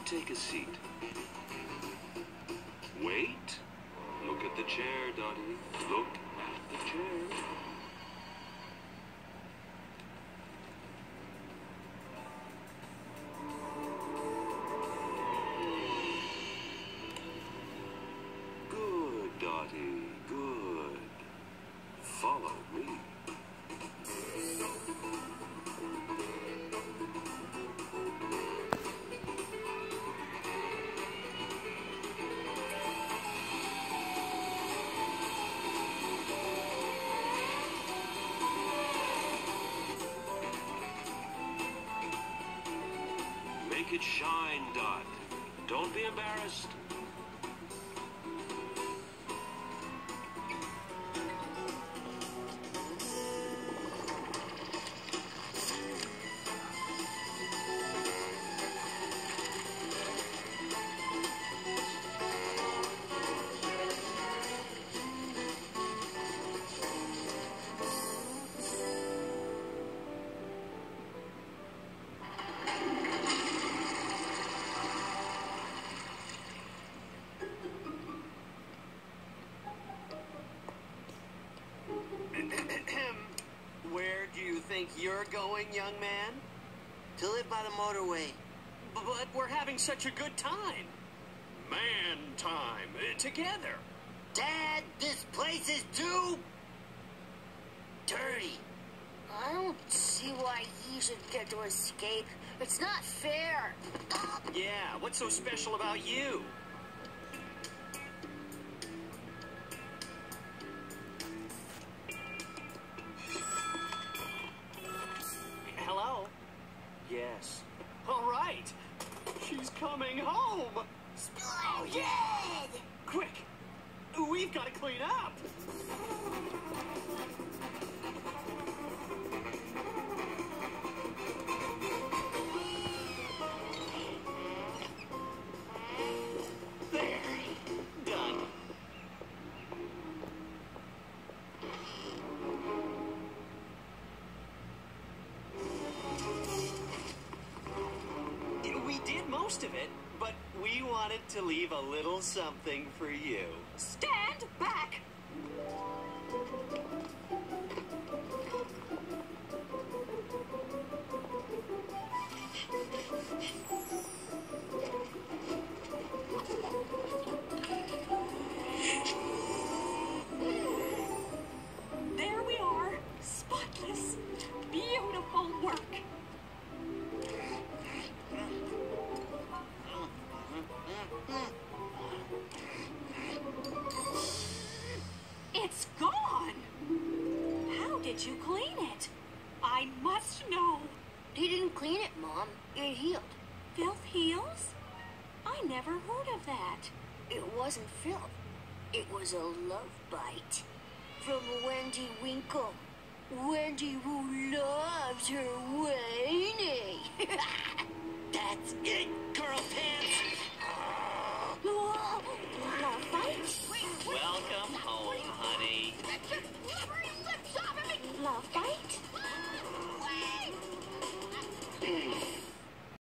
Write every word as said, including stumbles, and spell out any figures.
take a seat. Wait. Look at the chair, Dottie. Look at the chair. Good, Dottie. Good. Follow me. Make it shine, Dot. Don't be embarrassed. Where do you think you're going, young man? To live by the motorway. B- But we're having such a good time. Man time, uh, together. Dad, this place is too dirty. I don't see why he should get to escape. It's not fair. Yeah, what's so special about you? Hello? Yes. All right. She's coming home. Splendid! Quick. We've got to clean up. There. Done. We did most of it, but we wanted to leave a little something for you. Stand back! There we are. Spotless. Beautiful work. It's gone! How did you clean it? I must know. He didn't clean it, Mom. It healed. Filth heals? I never heard of that. It wasn't filth. It was a love bite. From Wendy Winkle. Wendy who loves her Wayne. That's it, girl pants. Love fight? Welcome home, honey. Love fight?